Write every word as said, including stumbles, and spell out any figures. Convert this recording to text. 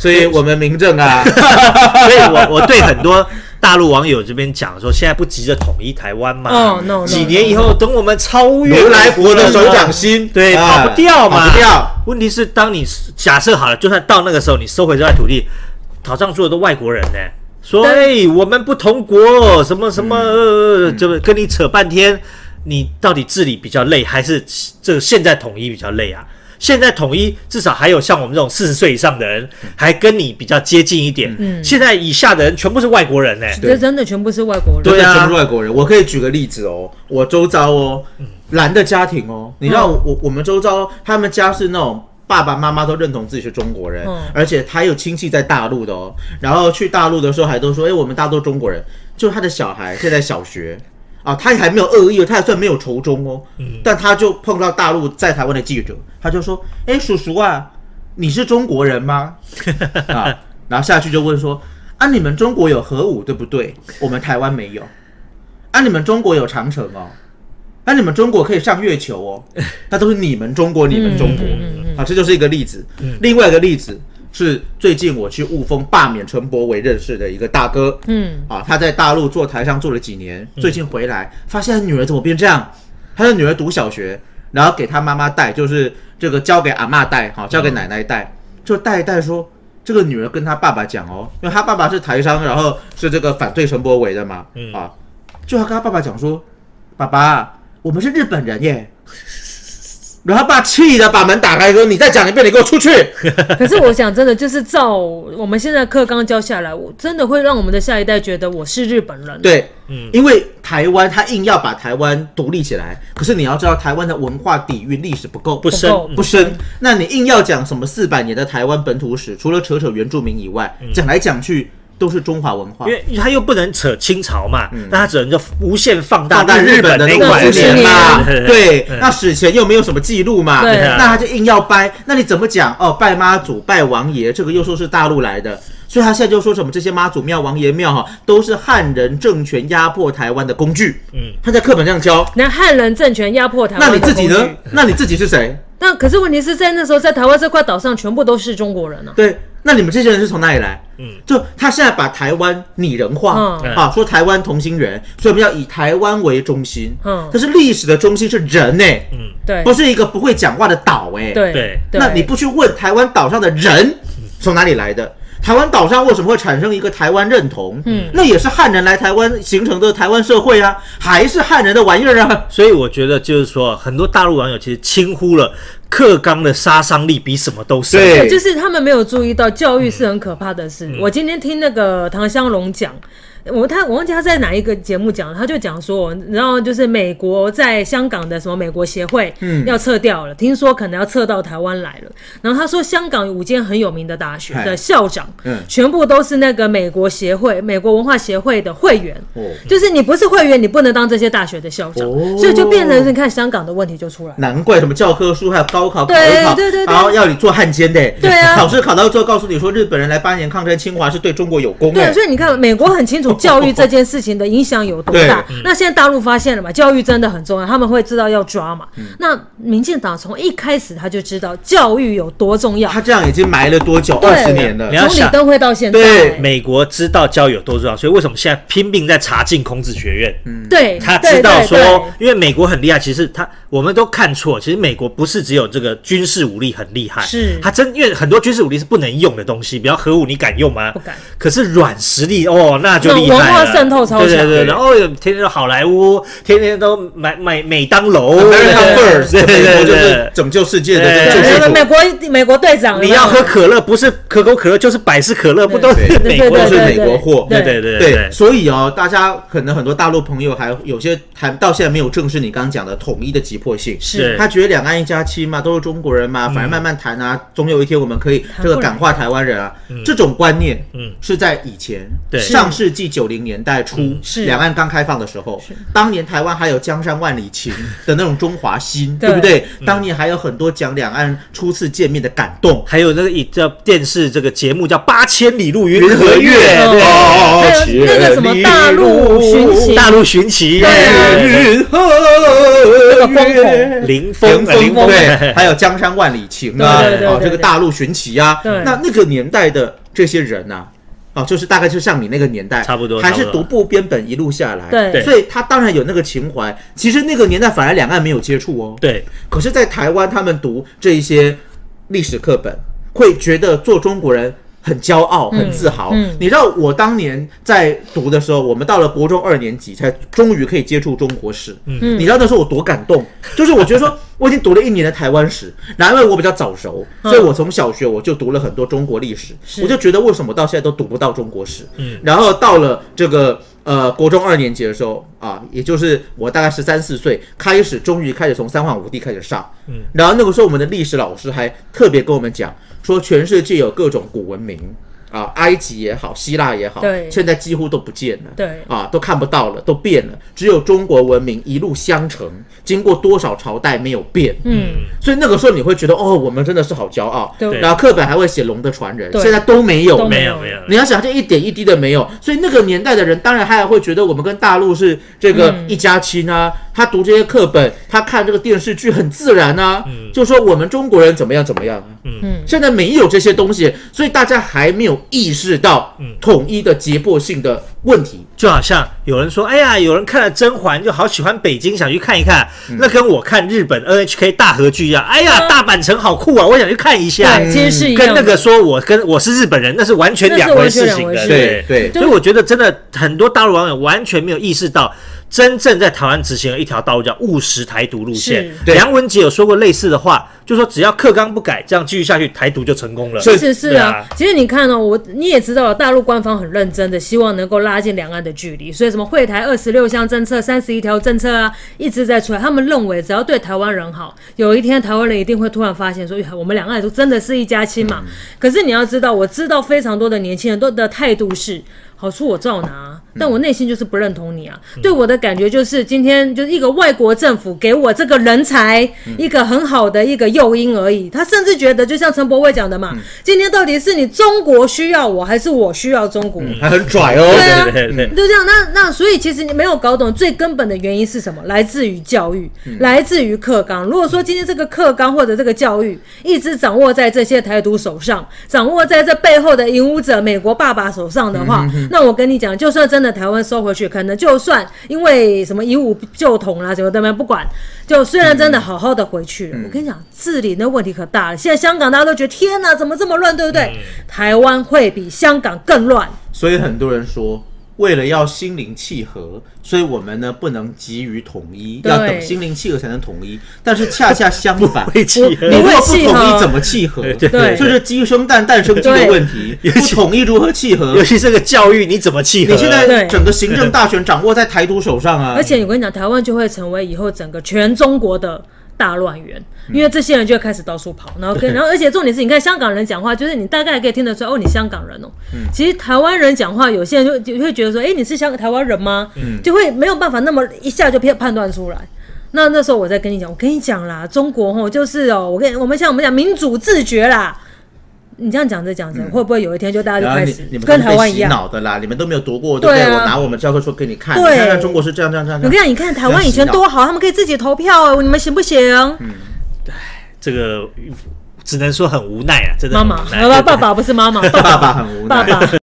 所以我们民政啊， 所以我我对很多大陆网友这边讲说，现在不急着统一台湾嘛， 哦 no, no, 几年以后等我们超越如来佛的手掌心， 对， 啊、 跑不掉嘛， 跑不掉。 问题是，当你假设好了，就算到那个时候，你收回这块土地，岛上住的都外国人呢、欸，说哎，我们不同国，什么什么，嗯、就跟你扯半天，你到底治理比较累，还是这个现在统一比较累啊？现在统一至少还有像我们这种四十岁以上的人，还跟你比较接近一点。嗯，现在以下的人全部是外国人呢、欸， 这真的全部是外国人。 对啊，全部是外国人。我可以举个例子哦，我周遭哦，蓝的家庭哦，你知道我、嗯、我们周遭他们家是那种爸爸妈妈都认同自己是中国人，嗯、而且还有亲戚在大陆的哦。然后去大陆的时候还都说，哎，我们大家都中国人。就他的小孩现在小学。啊，他还没有恶意哦，他还算没有仇中哦，嗯、但他就碰到大陆在台湾的记者，他就说：“哎，叔叔啊，你是中国人吗？”啊，然后下去就问说：“啊，你们中国有核武对不对？我们台湾没有。啊，你们中国有长城哦，啊，你们中国可以上月球哦，那都是你们中国，你们中国、嗯嗯嗯、啊，这就是一个例子。嗯、另外一个例子。”是最近我去雾峰罢免陈柏惟认识的一个大哥，嗯，啊，他在大陆做台商做了几年，最近回来发现他女儿怎么变这样？他的女儿读小学，然后给他妈妈带，就是这个交给阿嬷带，好，交给奶奶带，就带一带说，这个女儿跟他爸爸讲哦，因为他爸爸是台商，然后是这个反对陈柏惟的嘛，啊，就他跟他爸爸讲说，爸爸，我们是日本人耶。然后他爸气的把门打开说：“你再讲一遍，你给我出去！” 可是我想，真的就是照我们现在课纲教下来，我真的会让我们的下一代觉得我是日本人。 对，嗯，因为台湾他硬要把台湾独立起来，可是你要知道，台湾的文化底蕴历史不够， 不深， 不深。那你硬要讲什么四百年的台湾本土史，除了扯扯原住民以外，讲来讲去。都是中华文化， 因为他又不能扯清朝嘛，嗯、那他只能就无限放大日本的那五十年嘛，对，那史前又没有什么记录嘛，那他就硬要掰，那你怎么讲？哦，拜妈祖、拜王爷，这个又说是大陆来的，所以他现在就说什么这些妈祖庙、王爷庙哈，都是汉人政权压迫台湾的工具。嗯，他在课本这样教。 那汉人政权压迫台湾， 那你自己呢？那你自己是谁？ 那可是问题是在那时候，在台湾这块岛上，全部都是中国人啊。 对。那你们这些人是从哪里来？嗯，就他现在把台湾拟人化，嗯、啊，说台湾同心圆，所以我们要以台湾为中心。嗯，但是历史的中心是人哎、欸，嗯，对，不是一个不会讲话的岛哎、欸， 对对。 那你不去问台湾岛上的人从哪里来的？台湾岛上为什么会产生一个台湾认同？嗯，那也是汉人来台湾形成的台湾社会啊，还是汉人的玩意儿啊。 所以我觉得就是说，很多大陆网友其实轻忽了课纲的杀伤力比什么都深。 对，就是他们没有注意到教育是很可怕的事。嗯、我今天听那个唐湘龙讲。我他我忘记他在哪一个节目讲，他就讲说，然后就是美国在香港的什么美国协会要撤掉了，嗯、听说可能要撤到台湾来了。然后他说，香港有五间很有名的大学的校长，嗯、全部都是那个美国协会、美国文化协会的会员。哦、就是你不是会员，你不能当这些大学的校长，哦、所以就变成你看香港的问题就出来了。 难怪什么教科书还有高考考一考， 对对对， 然后要你做汉奸的， 对啊， 考试考到最后告诉你说日本人来八年抗战，清华是对中国有功。 对，所以你看美国很清楚。教育这件事情的影响有多大？那现在大陆发现了嘛？教育真的很重要，他们会知道要抓嘛。嗯、那民进党从一开始他就知道教育有多重要， 他这样已经埋了多久？二十年了， 从李登辉到现在。 对， 美国知道教育有多重要，所以为什么现在拼命在查禁孔子学院？ 嗯，对， 他知道说，因为美国很厉害，其实他我们都看错，其实美国不是只有这个军事武力很厉害， 是他真因为很多军事武力是不能用的东西，比方核武，你敢用吗？ 不敢。 可是软实力哦，那就厉害了， 文化渗透超强。 对对对，然后天天都好莱坞，天天都买买美当楼 ，American First， 对对对，就是拯救世界的救世主。 美国美国队长， 你要喝可乐，不是可口可乐就是百事可乐，不都是美国都是美国货？ 对对对对，所以哦，大家可能很多大陆朋友还有些还到现在没有正视你刚刚讲的统一的急迫性， 是他觉得两岸一家亲嘛，都是中国人嘛，反正慢慢谈啊，总有一天我们可以这个感化台湾人啊，这种观念是在以前上世纪九零年代初， 嗯、 两岸刚开放的时候，当年台湾还有江山万里情的那种中华心， 对对不对？嗯、当年还有很多讲两岸初次见面的感动， 还有那个一叫电视这个节目叫《八千里路云和月》， 对， 哦， 还有那个什么大陆寻奇， 大陆寻奇， 云和月， 林峰， 林峰，对，还有江山万里情啊， 哦， 这个大陆寻奇啊，那那个年代的这些人啊。哦，就是大概就像你那个年代， 差不多， 还是独步编本一路下来， 对， 所以他当然有那个情怀。其实那个年代反而两岸没有接触哦， 对。 可是，在台湾，他们读这一些历史课本，会觉得做中国人很骄傲、很自豪。嗯嗯、你知道，我当年在读的时候，我们到了国中二年级，才终于可以接触中国史。嗯，你知道那时候我多感动，就是我觉得说。我已经读了一年的台湾史，然后因为我比较早熟，所以我从小学我就读了很多中国历史，我就觉得为什么到现在都读不到中国史。嗯，然后到了这个呃国中二年级的时候啊，也就是我大概十三四岁开始，终于开始从三皇五帝开始上。嗯，然后那个时候我们的历史老师还特别跟我们讲说，全世界有各种古文明。啊，埃及也好，希腊也好，现在几乎都不见了， 对， 啊，都看不到了，都变了。只有中国文明一路相承，经过多少朝代没有变，嗯，所以那个时候你会觉得，哦，我们真的是好骄傲。 对， 然后课本还会写龙的传人，现在都没有， 没有，没有。 你要想，这一点一滴的没有，所以那个年代的人，当然他还会觉得我们跟大陆是这个一家亲啊。嗯、他读这些课本，他看这个电视剧很自然啊，嗯、就说我们中国人怎么样怎么样啊。嗯，现在没有这些东西，所以大家还没有意识到统一的急迫性的问题。 就好像有人说，哎呀，有人看了甄嬛就好喜欢北京，想去看一看，嗯、那跟我看日本 N H K 大河剧一样，哎呀，大阪城好酷啊，我想去看一下。 对，其实是一样。 跟那个说我跟我是日本人，那是完全两回事情的。 对对， 所以我觉得真的很多大陆网友完全没有意识到。真正在台湾执行了一条道路叫务实台独路线。梁文杰有说过类似的话，就说只要课纲不改，这样继续下去，台独就成功了。 其实是啊，啊其实你看哦，我你也知道，大陆官方很认真的，希望能够拉近两岸的距离，所以什么惠台二十六项政策、三十一条政策啊，一直在出来。他们认为只要对台湾人好，有一天台湾人一定会突然发现说，我们两岸都真的是一家亲嘛。嗯、可是你要知道，我知道非常多的年轻人都的态度是。好处我照拿，但我内心就是不认同你啊。嗯、对我的感觉就是，今天就是一个外国政府给我这个人才、嗯、一个很好的一个诱因而已。他甚至觉得，就像陈柏惟讲的嘛，嗯、今天到底是你中国需要我，还是我需要中国？ 嗯、还很拽哦。 对啊，对对对就这样。那那所以其实你没有搞懂最根本的原因是什么？来自于教育，嗯、来自于课纲。如果说今天这个课纲或者这个教育一直掌握在这些台独手上，掌握在这背后的引武者美国爸爸手上的话，嗯、那我跟你讲，就算真的台湾收回去，可能就算因为什么以武就统啦，什么的没不管，就虽然真的好好的回去了，嗯、我跟你讲，治理的问题可大了。现在香港大家都觉得天哪，怎么这么乱，对不对？嗯、台湾会比香港更乱。 所以很多人说，为了要心灵契合，所以我们呢不能急于统一，要等心灵契合才能统一。但是恰恰相反， 会契合， 你如果不统一怎么契合？ 对对， 所以是鸡生蛋，蛋生鸡的问题。不统一如何契合？ 尤其这个教育，你怎么契合？ 你现在整个行政大权掌握在台独手上啊！ 而且我跟你讲，台湾就会成为以后整个全中国的大乱源，因为这些人就会开始到处跑，然后跟然后而且重点是，你看香港人讲话，就是你大概可以听得出来，哦，你香港人哦。嗯、其实台湾人讲话，有些人就就会觉得说，哎、欸，你是香台湾人吗？嗯、就会没有办法那么一下就判断出来。那那时候我在跟你讲，我跟你讲啦，中国吼就是哦，我跟我们像我们讲民主自觉啦。你这样讲着讲着，嗯、会不会有一天就大家就开始跟台湾一样？ 你们洗脑的啦，你们都没有读过，对不对？啊、我拿我们教科书给你看，你看看中国是这样这样这样。 我跟你讲，你看台湾以前多好，他们可以自己投票，你们行不行？ 嗯，对，这个只能说很无奈啊，真的。 妈妈，爸爸不是妈妈， 爸爸很无奈。 爸爸。